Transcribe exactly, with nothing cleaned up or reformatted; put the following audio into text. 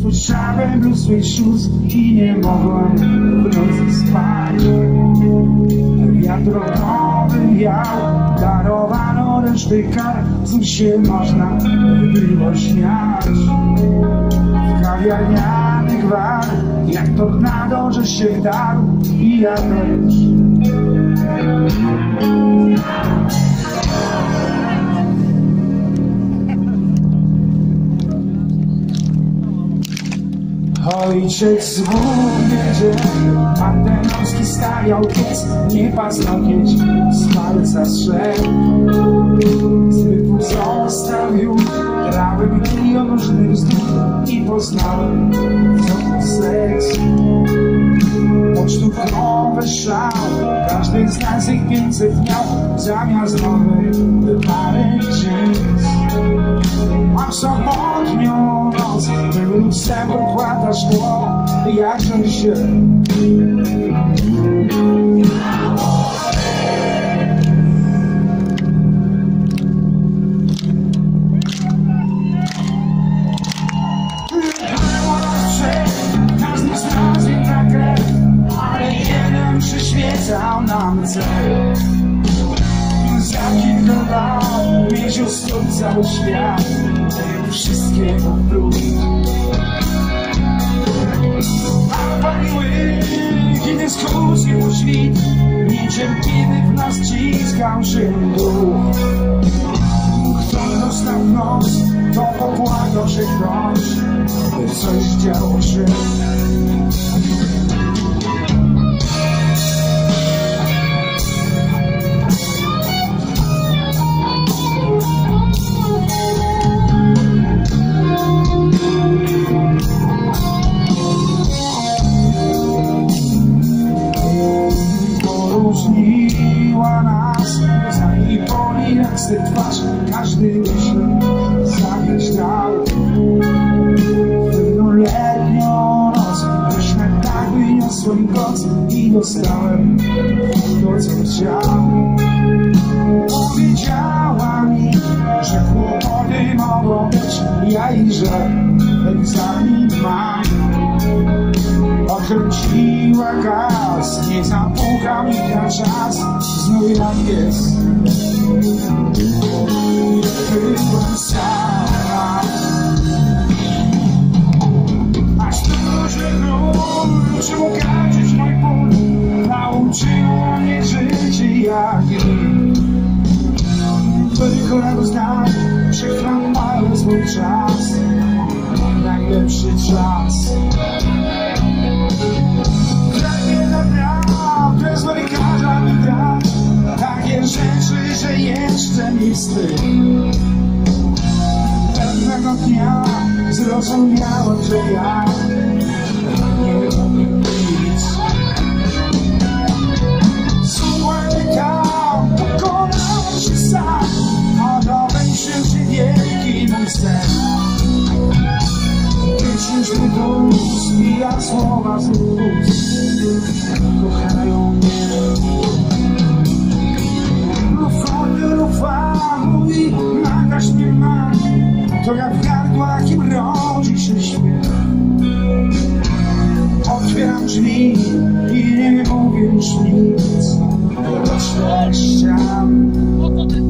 Spojrzałem w lustro sióstr i nie mogłem w nocy spać. Wiatr nowy wiał, darowano resztę kar, cóż się można było śmiać. W kawiarniany gwar, jak tornado, że się wdarł i ja też. Ojciec zwód wiedzie, Antenowski stawiał piec, nie paznokieć z palca strzegł. Zbytu zostawił, grałem milion różnych bzdur i poznałem, co to seks. Pocztówkowy szał, każdy z nas ich pięćset miał, zamiast nowych parę jeans. Mam samotnią noc, był lustrem układa szkło, jakże się każdy z nas inna krew, ale jeden przyświecał nam cel. Za kilka lat mierzył stąd cały świat, tego wszystkiego próg. A paliły, kiedy skrócił świt, niecierpliwy w nas ciskał się duch. Kto dostał w nos, to popłakał się ktoś, by coś działo się. Poróżniła nas za i boli jak z tej twarz, każdy myśl zabić dał. Pewną letnią noc, pyszne tak wyniosłem koc i dostałem to, co chciałem. Powiedziała mi, że kłopoty mogą być, ja i że egzamin mam. Odkręciła gaz, nie zapukał mi na czas, znów jak jest. Byłem sama, aż to, że wrócił okaczyć mój ból, nauczyło mnie życie jak gry. Tylko jak znam, przetrwałem swój czas, najlepszy czas. Bez lekarza mi da takie rzeczy, że jeszcze mi wstyd. Pewnego dnia zrozumiałem, że ja nie umiem nic. Słuchaj tam, pokonałem się sam, a dokończył się wielki mój sen. Myślisz mi tu, zbija słowa z ust, kochają mnie. Lufa, lufa, mówi, nagaś mnie ma, to jak w gardłach im rodzi się śpiew. Otwieram drzwi i nie mówię już nic, bo szczęścia.